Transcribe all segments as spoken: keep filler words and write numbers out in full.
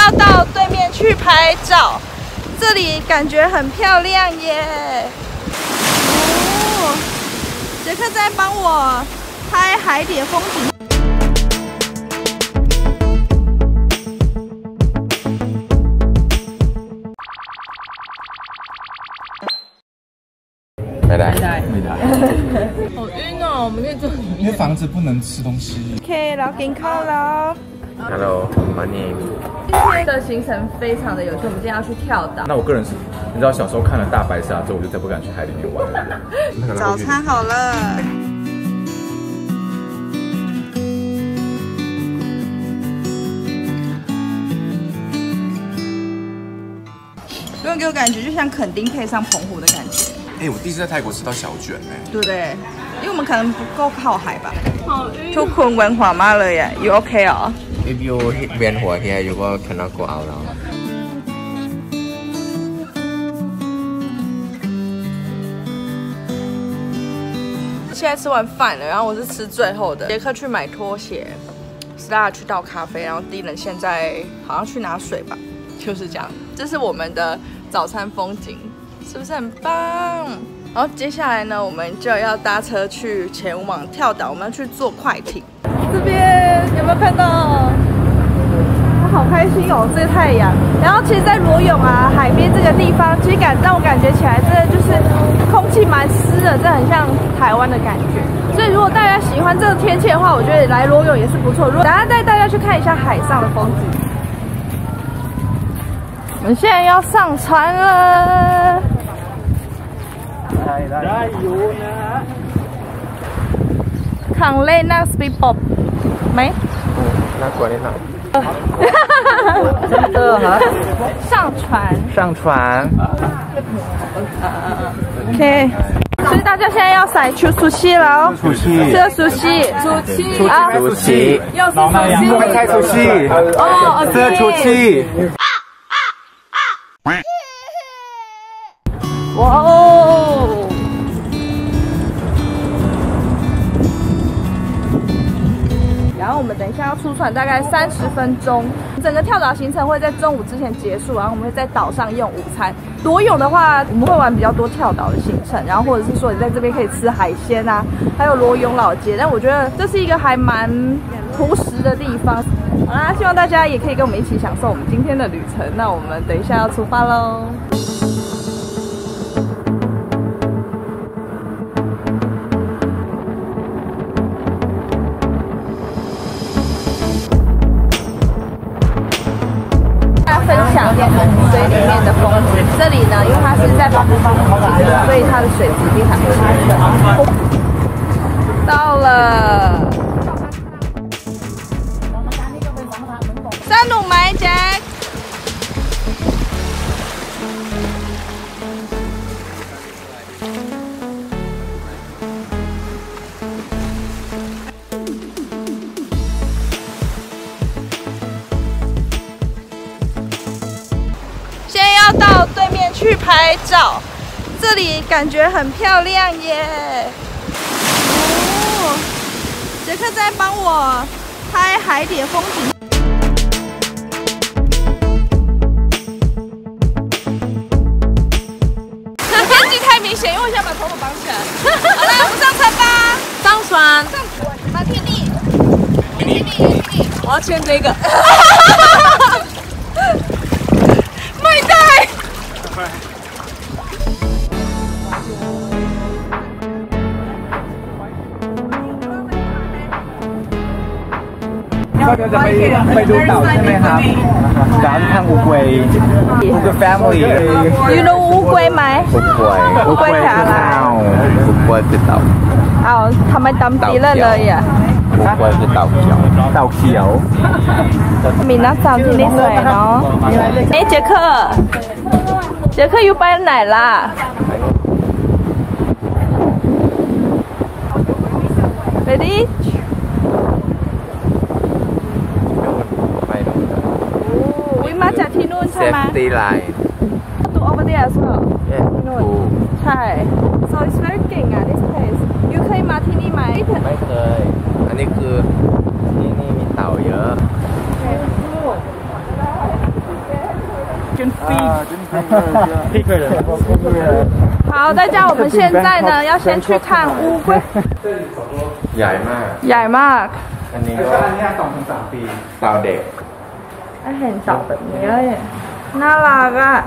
要到对面去拍照，这里感觉很漂亮耶。哦，杰克在帮我拍海底风景。 没来， 没来， 没来。 好晕哦！我们可以坐里面。 因为房子不能吃东西。 OK， 然后给你靠了。 Hello， morning。 今天的行程非常的有趣，我们今天要去跳岛。 那我个人是，你知道小时候看了大白鲨之后，我就再不敢去海里面玩了。 早餐好了。不用给我感觉就像垦丁配上澎湖的感觉。 哎、欸，我第一次在泰国吃到小卷哎、欸， 对不对？因为我们可能不够靠海吧。 好晕。 ทุกคนเวียนหัวมากเลยอ่ะ You OK เหรอ If you hit เวียนหัว here, you will cannot go out now. 现在吃完饭了，然后我是吃最后的。杰克去买拖鞋 ，Stella 去倒咖啡，然后迪伦现在好像去拿水吧，就是这样。这是我们的早餐风景。 是不是很棒？然后接下来呢，我们就要搭车去前往跳岛，我们要去坐快艇。这边有没有看到？好开心哦，这个太阳。然后其实，在罗泳啊海边这个地方，其实感让我感觉起来，真的就是空气蛮湿的，这很像台湾的感觉。所以如果大家喜欢这个天气的话，我觉得来罗泳也是不错。如果等下带大家去看一下海上的风景。我们现在要上船了。 加油呢！ ครั้งแรกนั่งสปีดบ๊อบไหมน่ากลัวนิดหน่อย真的哈？上船。 上船。 OK。所以大家现在要晒出苏西了哦。 出去。 吃苏西。苏西。啊。 出去。 又是苏西。 会开出去。 哦 ，OK。 吃出去。 哇哦！ 然后我们等一下要出船，大概三十分钟。整个跳岛行程会在中午之前结束，然后我们会在岛上用午餐。裸泳的话，我们会玩比较多跳岛的行程，然后或者是说你在这边可以吃海鲜啊，还有裸泳老街。但我觉得这是一个还蛮朴实的地方。好啦，希望大家也可以跟我们一起享受我们今天的旅程。那我们等一下要出发喽。 分享水里面的风景。这里呢，因为它是在保护区，所以它的水质非常清澈。到了，สนุกไหมแจ็ค？要到对面去拍照，这里感觉很漂亮耶。哦，杰克在帮我拍海底风景。天气太明显，因为我想把头发绑起来。好了，我们上船吧。 上船。 上船。马天尼，马天尼，马天尼， 我要签这个。 麦袋。 ก็จะไปไปดูเต่าใช่ไหมครับเดี๋ยวจะทางอุกุยอุกุย family You know 乌龟ไหมอุกวย乌龟是อะไรอุกวยคือเต่าอ้าวทำไมตำตีเลยเลยอ่ะอุกวยคือเต่าเขียวเต่าเขียวมีนักสาวที่นี่สวยเนาะเอ๊ะเจคเคอร์เจคเคอร์อยู่ไปไหนล่ะ Ready วิมาจากที่นู่นใช่ไหม Safety line ตัว over there ใช่ไหม Yes ที่นู่นใช่ so it's very เก่งอ่ะ this place you เคยมาที่นี่ไหมไม่เคย อันนี้คือที่นี่มีเต่าเยอะโ一个人。 好，大家，我们现在呢要先去看乌龟。 ใหญ่มากใหญ่มากอันนี้ก็อันนี้สองถึงสามปีเต่าเด็กเห็นเต่าแบบนี้เลยน่ารักอ่ะ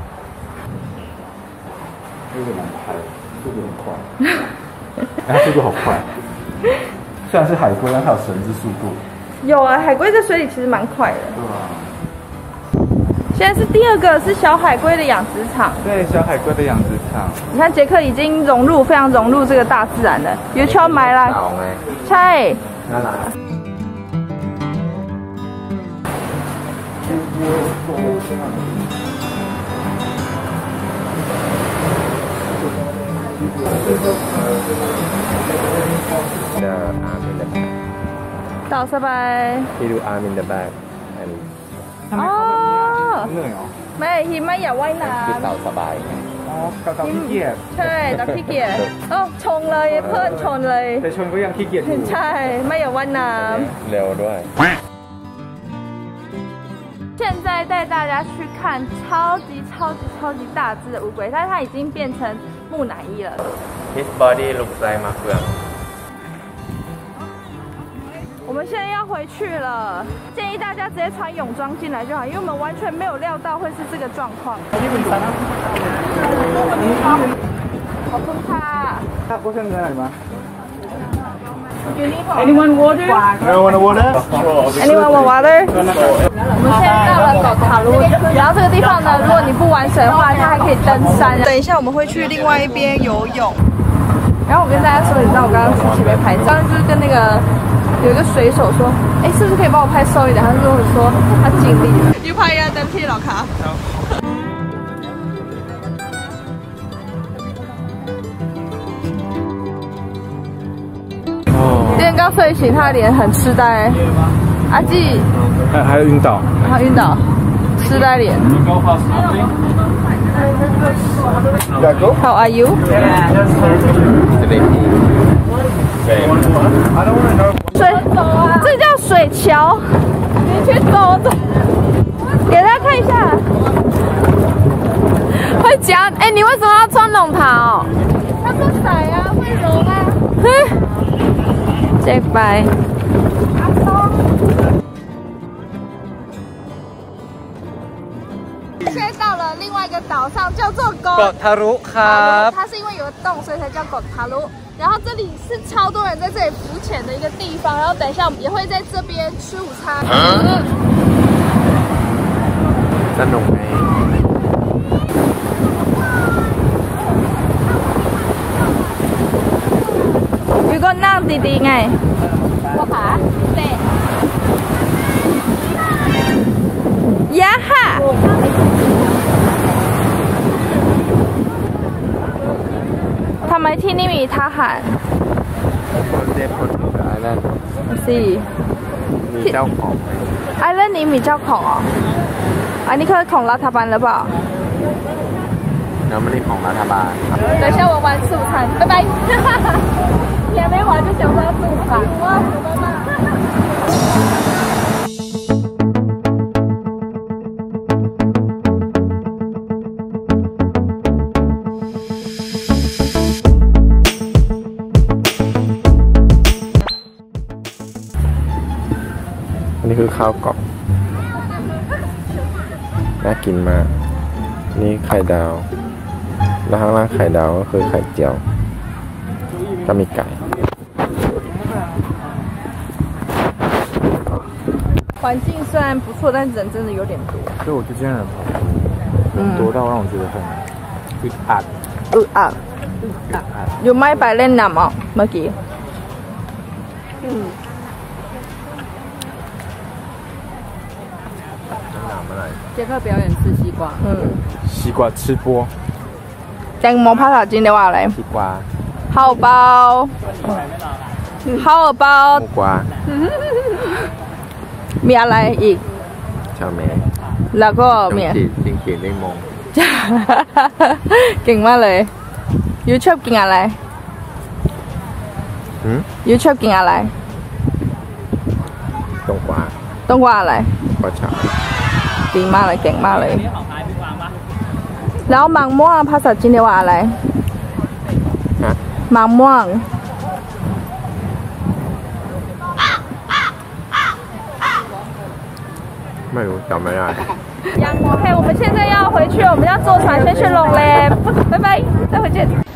这个蛮快，速度很快，它速度好快。虽然是海龟，但它有绳子速度。 有啊，海龟在水里其实蛮快的。 对啊。 现在是第二个是小海龟的养殖场。 对，小海龟的养殖场。 你看杰克已经融入，非常融入这个大自然了。有ชอบไหมล่ะเต่าไงใช่น่ารักเดี๋ยวอาร์ม in the back เต่าสบายพี่ดูอาร์ม in the back อันนี้อ๋อเหนื่อยเหรอไม่ฮิไม่อยากว่ายน้คือเต่าสบายไงอ๋อเต่าขี้เกียจำใช่เต่าขี้เกียจโอ้ชงเลยเพื่อนชนเลยแต่ชนก็ยังขี้เกียจอยู่ใช่ไม่อยากว่ายน้เร็วด้วยำ现在带大家去看超级超级超级大只的乌龟，但是它已经变成木乃伊了。 His body looks like มะเฟือง我们现在要回去了，建议大家直接穿泳装进来就好，因为我们完全没有料到会是这个状况。ขอบคุณค่ะครับก็เช่นกันไหนมา Anyone water? No one water? Anyone want water? 我们现在到了狗塔路，然后这个地方呢，如果你不玩水的话，它还可以登山。等一下我们会去另外一边游泳。然后我跟大家说，你知道我刚刚去前面拍照，就是跟那个有一个水手说，哎，是不是可以帮我拍瘦一点？他就跟我说他尽力了。要拍呀，登梯老卡。今天刚睡醒，他的脸很痴呆。阿纪， 还还有晕倒， 他晕倒，痴呆脸。How are you？ 水，这叫水桥。你去走走，给大家看一下。会讲，哎，你为什么要穿龙袍？他说伞啊，会融啊。嘿。Say bye。现在到了另外一个岛上，叫做狗เกาะทารุครับ它是因为有个洞，所以才叫狗塔鲁。然后这里是超多人在这里浮潜的一个地方，然后等一下我们也会在这边吃午餐。 สนุกไหม如果นั่งดีๆไงว่าขาเตะยะค่ะทำไมที่นี่มีทหารเซฟคนกับไอแลนด์สี่มีเจ้าของไหมไอแลนด์นี้มีเจ้าของอ๋ออันนี้คือของรัฐบาลหรือเปล่าแล้วไม่ได้ของรัฐบาล等一下我玩素餐，拜拜。也没玩就想玩素餐，哇，拜拜。 อันนี้คือข้าวกล่องน่ากินมากนี่ไข่ดาวแล้วข้างล่างไข่ดาวก็คือไข่เจียวก็มีไก่环境虽然不错，但是人真的有点多。 所以我觉得今天人跑人多到让我觉得很อึดอัดอึดอัดอยู่ไม่ไปเล่นน้ำอ่ะเมื่อกี้杰克表演吃西瓜， 嗯西瓜吃播แตงโมภาษาจีนเรียกว่าอะไรที่กวา How about How about หมูกวามีอะไรอีกชาวแมงแล้วก็จงมีจีจิงเกียนเล่งมงเก่งมากเลยยูชอบกินอะไรหืมยูชอบกินอะไรตรงกวาต้องว่าอะไรกวาฉาดีมากเลยเก่งมากเลย好牌，พี่วาง然后芒ม่วงภาษาจีนเรียกว่าอะไร芒ม่วงไม่รู้จำไม่ได้杨 OK， 我们现在要回去，我们要坐船先去龙嘞，拜拜，再回见。